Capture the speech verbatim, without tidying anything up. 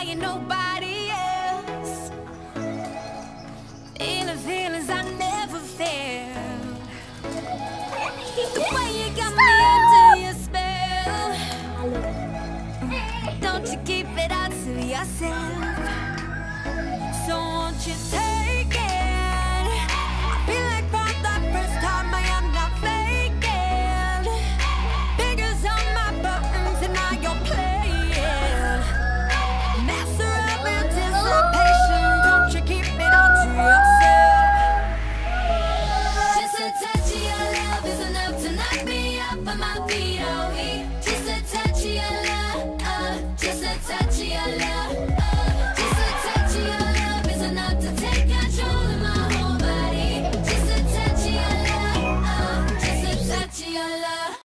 ain't nobody else. Feeling feelings I never felt. The way you got me under your spell. Don't you keep it out to yourself. So won't you take it?